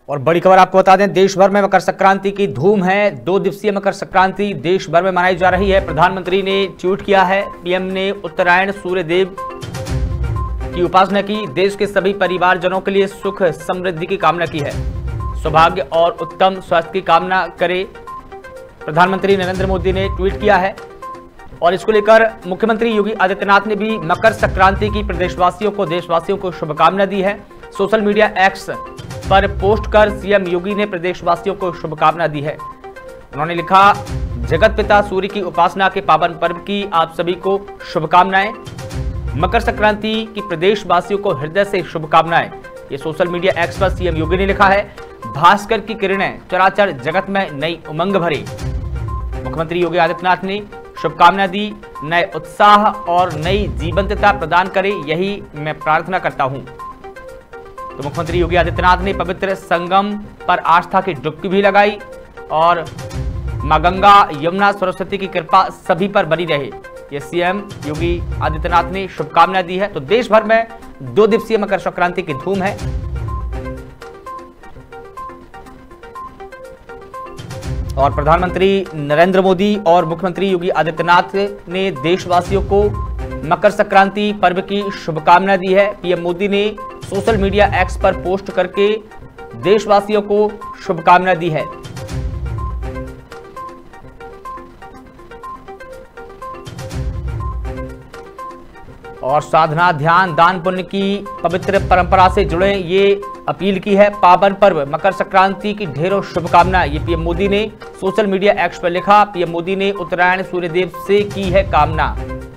और बड़ी खबर आपको बता दें, देश भर में मकर संक्रांति की धूम है। 2 दिवसीय मकर संक्रांति देश भर में मनाई जा रही है। प्रधानमंत्री ने ट्वीट किया है। पीएम ने उत्तरायण सूर्य देव की उपासना की। देश के सभी परिवारजनों के लिए सुख समृद्धि की कामना की है। सौभाग्य और उत्तम स्वास्थ्य की कामना करे, प्रधानमंत्री नरेंद्र मोदी ने ट्वीट किया है। और इसको लेकर मुख्यमंत्री योगी आदित्यनाथ ने भी मकर संक्रांति की प्रदेशवासियों को, देशवासियों को शुभकामना दी है। सोशल मीडिया एक्स पर पोस्ट कर सीएम योगी ने प्रदेशवासियों को शुभकामना दी है। उन्होंने लिखा, जगत पिता सूर्य की उपासना के पावन पर्व की आप सभी को शुभकामनाएं। मकर संक्रांति की प्रदेशवासियों को हृदय से शुभकामनाएं। ये सोशल मीडिया एक्स पर सीएम योगी ने लिखा है। भास्कर की किरणें चराचर जगत में नई उमंग भरे। मुख्यमंत्री योगी आदित्यनाथ ने शुभकामना दी। नए उत्साह और नई जीवंतता प्रदान करे, यही मैं प्रार्थना करता हूं। तो मुख्यमंत्री योगी आदित्यनाथ ने पवित्र संगम पर आस्था की डुबकी भी लगाई और मां गंगा, यमुना, सरस्वती की कृपा सभी पर बनी रहे, ये सीएम योगी आदित्यनाथ ने शुभकामना दी है। तो देश भर में 2 दिवसीय मकर संक्रांति की धूम है। और प्रधानमंत्री नरेंद्र मोदी और मुख्यमंत्री योगी आदित्यनाथ ने देशवासियों को मकर संक्रांति पर्व की शुभकामना दी है। पीएम मोदी ने सोशल मीडिया एक्स पर पोस्ट करके देशवासियों को शुभकामना दी है। और साधना, ध्यान, दान, पुण्य की पवित्र परंपरा से जुड़े, ये अपील की है। पावन पर्व मकर संक्रांति की ढेरों शुभकामना, ये पीएम मोदी ने सोशल मीडिया एक्स पर लिखा। पीएम मोदी ने उत्तरायण सूर्यदेव से की है कामना।